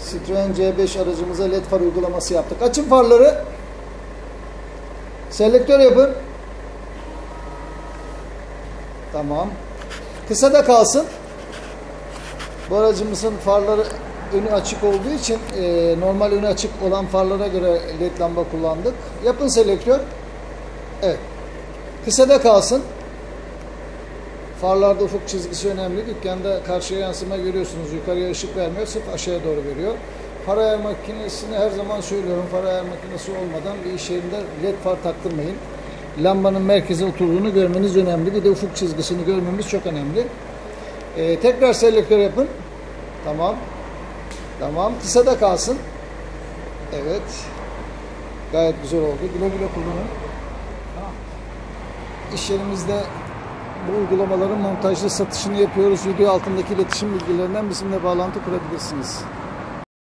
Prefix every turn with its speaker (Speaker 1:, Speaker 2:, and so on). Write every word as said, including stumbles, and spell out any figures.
Speaker 1: Citroen C beş aracımıza led far uygulaması yaptık. Açın farları. Selektör yapın. Tamam. Kısa da kalsın. Bu aracımızın farları önü açık olduğu için e, normal önü açık olan farlara göre led lamba kullandık. Yapın selektör. Evet. Kısa da kalsın. Farlarda ufuk çizgisi önemli. Dükkanda karşıya yansıma görüyorsunuz. Yukarıya ışık vermiyor. Sırf aşağıya doğru veriyor. Far ayar makinesini her zaman söylüyorum. Far ayar makinesi olmadan bir iş yerinde led far taktırmayın. Lambanın merkeze oturduğunu görmeniz önemli. Bir de ufuk çizgisini görmemiz çok önemli. Ee, tekrar selektör yapın. Tamam. Tamam. Kısa da kalsın. Evet. Gayet güzel oldu. Güle güle kullanın. İş yerimizde bu uygulamaların montajlı satışını yapıyoruz. Video altındaki iletişim bilgilerinden bizimle bağlantı kurabilirsiniz.